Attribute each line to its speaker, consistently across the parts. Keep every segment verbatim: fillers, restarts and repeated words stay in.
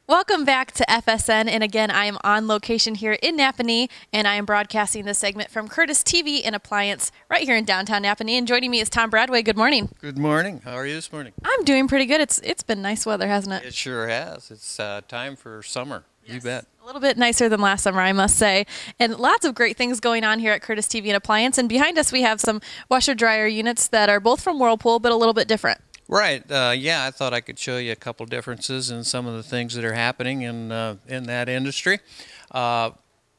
Speaker 1: Welcome back to F S N, and again, I am on location here in Nappanee, and I am broadcasting this segment from Curtis T V and Appliance right here in downtown Nappanee. And joining me is Tom Bradway. Good morning.
Speaker 2: Good morning. How are you this morning?
Speaker 1: I'm doing pretty good. It's It's been nice weather, hasn't it?
Speaker 2: It sure has. It's uh, time for summer.
Speaker 1: Yes.
Speaker 2: You bet.
Speaker 1: A little bit nicer than last summer, I must say. And lots of great things going on here at Curtis T V and Appliance. And behind us, we have some washer-dryer units that are both from Whirlpool, but a little bit different.
Speaker 2: Right. Uh, yeah, I thought I could show you a couple differences in some of the things that are happening in uh, in that industry. Uh,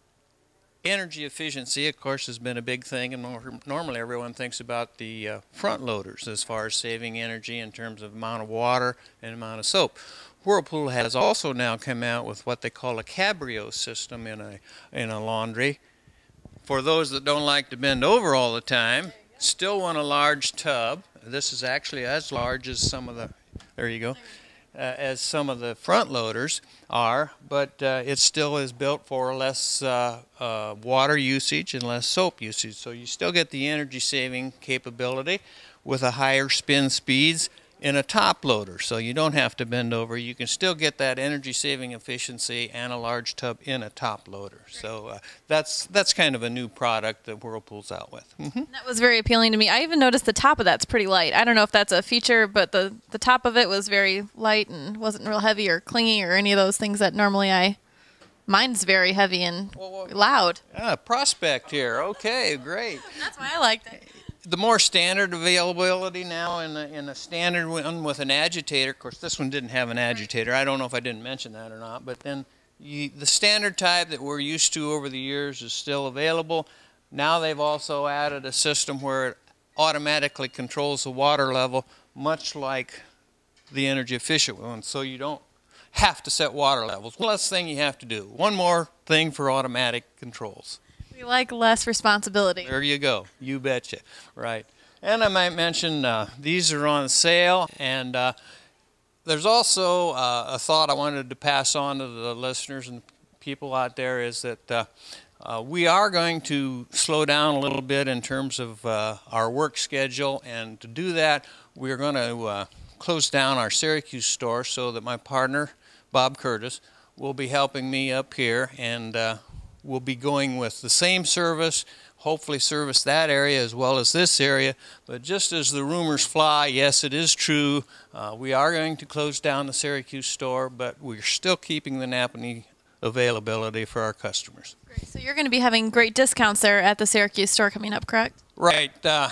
Speaker 2: energy efficiency, of course, has been a big thing, and nor normally everyone thinks about the uh, front loaders as far as saving energy in terms of amount of water and amount of soap. Whirlpool has also now come out with what they call a Cabrio system in a in a laundry. For those that don't like to bend over all the time, still want a large tub. This is actually as large as some of the, there you go, uh, as some of the front loaders are, but uh, it still is built for less uh, uh, water usage and less soap usage. So you still get the energy saving capability with a higher spin speeds in a top loader. So you don't have to bend over. You can still get that energy saving efficiency and a large tub in a top loader. So uh, that's that's kind of a new product that Whirlpool's out with. Mm-hmm.
Speaker 1: That was very appealing to me. I even noticed the top of that's pretty light. I don't know if that's a feature, but the, the top of it was very light and wasn't real heavy or clingy or any of those things that normally I... Mine's very heavy and
Speaker 2: well, well,
Speaker 1: loud.
Speaker 2: Ah, prospect here. Okay, great.
Speaker 1: That's why I liked it.
Speaker 2: The more standard availability now in a, in a standard one with an agitator. Of course, this one didn't have an agitator. I don't know if I didn't mention that or not. But then you, the standard type that we're used to over the years is still available. Now they've also added a system where it automatically controls the water level, much like the energy efficient one. So you don't have to set water levels. One less thing you have to do. One more thing for automatic controls.
Speaker 1: We like less responsibility.
Speaker 2: There you go. You betcha. Right. And I might mention uh, these are on sale, and uh, there's also uh, a thought I wanted to pass on to the listeners and people out there is that uh, uh, we are going to slow down a little bit in terms of uh, our work schedule, and to do that we're going to uh, close down our Syracuse store so that my partner, Bob Curtis, will be helping me up here, and uh, we'll be going with the same service, hopefully service that area as well as this area. But just as the rumors fly, yes, it is true. Uh, we are going to close down the Syracuse store, but we're still keeping the Nappanee availability for our customers.
Speaker 1: Great. So you're going to be having great discounts there at the Syracuse store coming up, correct?
Speaker 2: Right. Uh,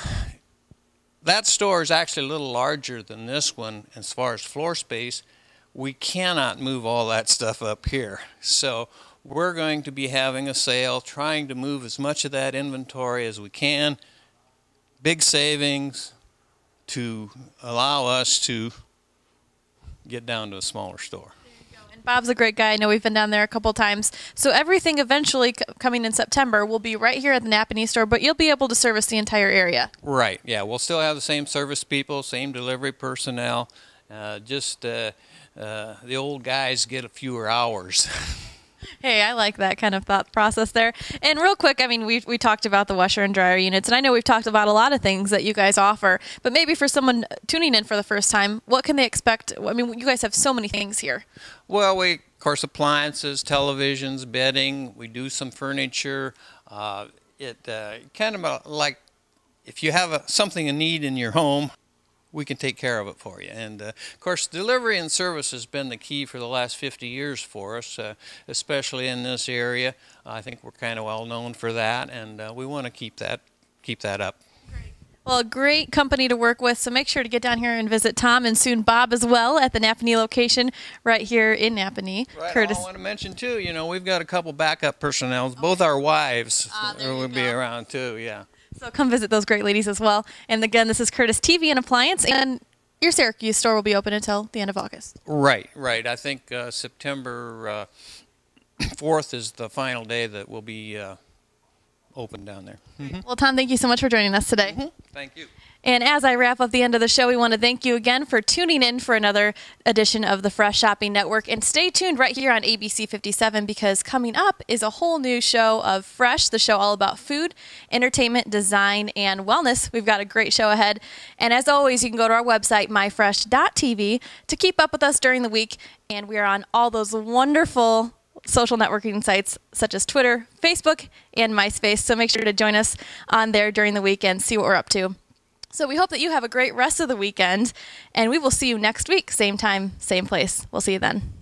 Speaker 2: that store is actually a little larger than this one as far as floor space. We cannot move all that stuff up here. So we're going to be having a sale, trying to move as much of that inventory as we can. Big savings to allow us to get down to a smaller store.
Speaker 1: There you go. And Bob's a great guy. I know we've been down there a couple times. So everything eventually c coming in September will be right here at the Nappanee store, but you'll be able to service the entire area.
Speaker 2: Right. Yeah, we'll still have the same service people, same delivery personnel. Uh, just uh, uh, the old guys get a fewer hours.
Speaker 1: Hey, I like that kind of thought process there. And real quick, I mean, we we talked about the washer and dryer units, and I know we've talked about a lot of things that you guys offer, but maybe for someone tuning in for the first time, what can they expect? I mean, you guys have so many things here.
Speaker 2: Well, we, of course, appliances, televisions, bedding, we do some furniture. Uh, it uh, kind of like if you have a, something in need in your home, we can take care of it for you. And, uh, of course, delivery and service has been the key for the last fifty years for us, uh, especially in this area. I think we're kind of well known for that, and uh, we want to keep that, keep that up.
Speaker 1: Great. Well, a great company to work with, so make sure to get down here and visit Tom and soon Bob as well at the Nappanee location right here in Nappanee.
Speaker 2: Right.
Speaker 1: Curtis.
Speaker 2: I want to mention, too, you know, we've got a couple backup personnel. Both our wives
Speaker 1: Ah, there you
Speaker 2: will be
Speaker 1: go.
Speaker 2: around, too, yeah.
Speaker 1: So come visit those great ladies as well. And again, this is Curtis T V and Appliance, and your Syracuse store will be open until the end of August.
Speaker 2: Right, right. I think uh, September uh, fourth is the final day that we'll be uh, open down there. Mm-hmm.
Speaker 1: Well, Tom, thank you so much for joining us today.
Speaker 2: Mm-hmm. Thank you.
Speaker 1: And as I wrap up the end of the show, we want to thank you again for tuning in for another edition of the Fresh Shopping Network. And stay tuned right here on A B C fifty-seven, because coming up is a whole new show of Fresh, the show all about food, entertainment, design, and wellness. We've got a great show ahead. And as always, you can go to our website, my fresh dot t v, to keep up with us during the week. And we are on all those wonderful social networking sites such as Twitter, Facebook, and MySpace. So make sure to join us on there during the week and see what we're up to. So we hope that you have a great rest of the weekend, and we will see you next week, same time, same place. We'll see you then.